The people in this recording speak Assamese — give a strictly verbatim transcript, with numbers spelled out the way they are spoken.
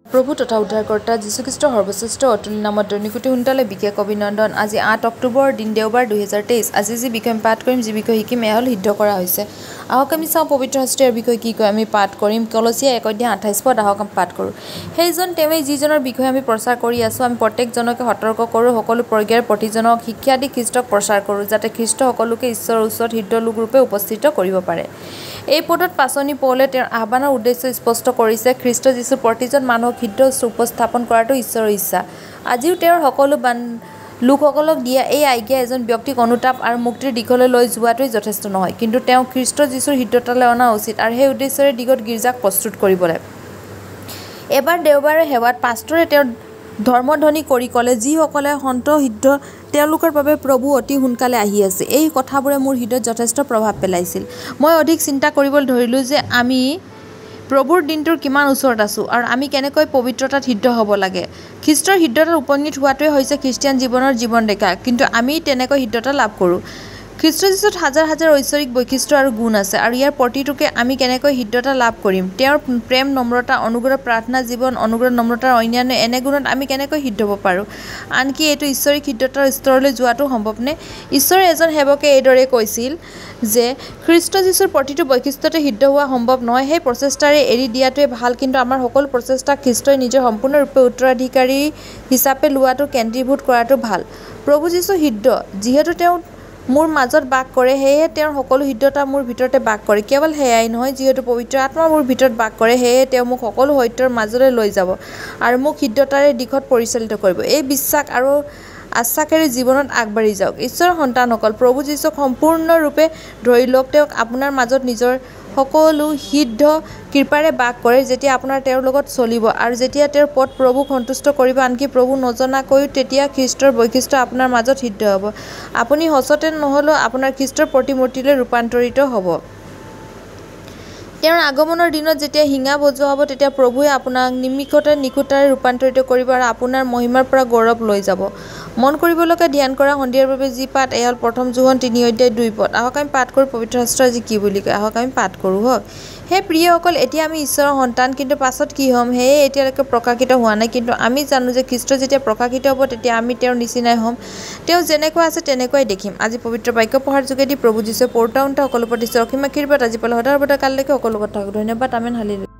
প্ৰভু তথা উদ্ধাৰকৰ্তা যীশুখ্ৰীষ্টৰ সৰ্বশ্ৰেষ্ঠ অতুল নামত দৈনিকোটি সোনকালে বিশেষ অভিনন্দন। আজি আঠ অক্টোবৰ দিন দেওবাৰ দুহেজাৰ তেইছ। আজি যি বিষয় আমি পাঠ কৰিম, যি বিষয় শিকিম, এয়া হ'ল সিদ্ধ কৰা হৈছে। আহক আমি চাওঁ পবিত্ৰ শাস্ত্ৰৰ বিষয়ে কি কয়। আমি পাঠ কৰিম কলচীয়া এক অধ্যায় আঠাইছ পদ। আহক আমি পাঠ কৰোঁ। সেইজন তেওঁৱেই যিজনৰ বিষয়ে আমি প্ৰচাৰ কৰি আছোঁ। আমি প্ৰত্যেকজনকে সতৰ্ক কৰোঁ, সকলো প্ৰজ্ঞাৰ প্ৰতিজনক শিক্ষা দি খ্ৰীষ্টক প্ৰচাৰ কৰোঁ, যাতে খ্ৰীষ্ট সকলোকে ঈশ্বৰৰ ওচৰত হৃদ লোকৰূপে উপস্থিত কৰিব পাৰে। এই পদত পাচনি পৌলে তেওঁৰ আহ্বানৰ উদ্দেশ্য স্পষ্ট কৰিছে। খ্ৰীষ্ট যীশুৰ প্ৰতিজন মানুহক হৃদ উপস্থাপন কৰাটো ঈশ্বৰৰ ইচ্ছা। আজিও তেওঁৰ সকলো বান লোকসকলক দিয়া এই আজ্ঞা এজন ব্যক্তিক অনুতাপ আৰু মুক্তিৰ দিশলৈ লৈ যোৱাটোৱেই যথেষ্ট নহয়, কিন্তু তেওঁ খ্ৰীষ্ট যীশুৰ হৃদয়তালৈ অনা উচিত আৰু সেই উদ্দেশ্যৰে দিগত গীৰ্জাক প্ৰস্তুত কৰিবলৈ। এবাৰ দেওবাৰে সেৱাত পাষ্টৰে তেওঁৰ ধৰ্মধ্বনি কৰি ক'লে, যিসকলে সন্ত হৃদ তেওঁলোকৰ বাবে প্ৰভু অতি সোনকালে আহি আছে। এই কথাবোৰে মোৰ হৃদয়ত যথেষ্ট প্ৰভাৱ পেলাইছিল। মই অধিক চিন্তা কৰিবলৈ ধৰিলোঁ যে আমি প্ৰভুৰ দিনটোৰ কিমান ওচৰত আছোঁ আৰু আমি কেনেকৈ পবিত্ৰতাত সিদ্ধ হ'ব লাগে। খ্ৰীষ্টৰ হৃদয়তাত উপনীত হোৱাটোৱে হৈছে খ্ৰীষ্টিয়ান জীৱনৰ জীৱন ৰেখা, কিন্তু আমি তেনেকৈ হৃদয়তা লাভ কৰোঁ। খ্ৰীষ্ট যীশুত হাজাৰ হাজাৰ ঐশ্বৰিক বৈশিষ্ট্য আৰু গুণ আছে আৰু ইয়াৰ প্ৰতিটোকে আমি কেনেকৈ হৃদয়তা লাভ কৰিম। তেওঁৰ প্ৰেম, নম্ৰতা, অনুগ্ৰহ, প্ৰাৰ্থনা জীৱন, অনুগ্ৰহ, নম্ৰতাৰ অন্যান্য এনে গুণত আমি কেনেকৈ সিদ্ধ হ'ব পাৰোঁ। আনকি এইটো ঈশ্বৰিক হৃদয়তাৰ স্তৰলৈ যোৱাটো সম্ভৱনে? ঈশ্বৰৰ এজন সেৱকে এইদৰে কৈছিল যে খ্ৰীষ্ট যীশুৰ প্ৰতিটো বৈশিষ্ট্যতে সিদ্ধ হোৱা সম্ভৱ নহয়। সেই প্ৰচেষ্টাৰে এৰি দিয়াটোৱে ভাল, কিন্তু আমাৰ সকলো প্ৰচেষ্টা খ্ৰীষ্টই নিজৰ সম্পূৰ্ণৰূপে উত্তৰাধিকাৰী হিচাপে লোৱাটো কেন্দ্ৰীভূত কৰাটো ভাল। প্ৰভু যীশু হৃদ, যিহেতু তেওঁ মোৰ মাজত বাস কৰে, সেয়েহে তেওঁৰ সকলো হৃদয়তা মোৰ ভিতৰতে বাস কৰে। কেৱল সেয়াই নহয়, যিহেতু পবিত্ৰ আত্মা মোৰ ভিতৰত বাস কৰে, সেয়েহে তেওঁ মোক সকলো সত্যৰ মাজলৈ লৈ যাব আৰু মোক হৃদয়তাৰে দিশত পৰিচালিত কৰিব। এই বিশ্বাস আৰু আশ্বাসেৰে জীৱনত আগবাঢ়ি যাওক। ঈশ্বৰৰ সন্তানসকল, প্ৰভু যীশুক সম্পূৰ্ণৰূপে ধৰি লওক। তেওঁক আপোনাৰ মাজত নিজৰ সকলো সিদ্ধ কৃপাৰে বাস কৰে, যেতিয়া আপোনাৰ তেওঁৰ লগত চলিব আৰু যেতিয়া তেওঁৰ পথ প্ৰভুক সন্তুষ্ট কৰিব, আনকি প্ৰভু নজনাকৈও, তেতিয়া খ্ৰীষ্টৰ বৈশিষ্ট্য আপোনাৰ মাজত সিদ্ধ হ'ব। আপুনি সচেতন নহ'লেও আপোনাৰ খ্ৰীষ্টৰ প্ৰতিমূৰ্তিলৈ ৰূপান্তৰিত হ'ব। তেওঁৰ আগমনৰ দিনত যেতিয়া শিঙা বজোৱা হ'ব, তেতিয়া প্ৰভুৱে আপোনাক নিমিষতে নিখুঁতাৰে ৰূপান্তৰিত কৰিব আৰু আপোনাৰ মহিমাৰ পৰা গৌৰৱ লৈ যাব। মন কৰিবলগীয়া ধ্যান কৰা সন্ধিয়াৰ বাবে যি পাঠ, এয়া হ'ল প্ৰথম যোহন তিনি অধ্যায় দুই পদ। আহক আমি পাঠ কৰোঁ পবিত্ৰ শাস্ত্ৰ আজি কি বুলি কয়। আহক আমি পাঠ কৰোঁ হওক। হে প্ৰিয়সকল, এতিয়া আমি ঈশ্বৰৰ সন্তান, কিন্তু পাছত কি হ'ম সেয়ে এতিয়ালৈকে প্ৰকাশিত হোৱা নাই। কিন্তু আমি জানো যে খ্ৰীষ্ট যেতিয়া প্ৰকাশিত হ'ব, তেতিয়া আমি তেওঁৰ নিচিনাই হ'ম। তেওঁ যেনেকুৱা আছে তেনেকুৱাই দেখিম। আজি পবিত্ৰ বাক্য পঢ়াৰ যোগেদি প্ৰভু যীশুৱে পৌৰোতা সকলো প্ৰতি অসীম আশীৰ্বাদ আজি পালে সদায় সৰ্বদা কাললৈকে সকলো কথা। ধন্যবাদ। আমেন। হালেলুয়া।